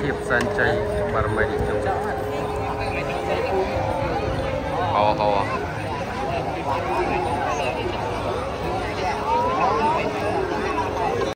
ភាពសែនជ័យបារមីនិយម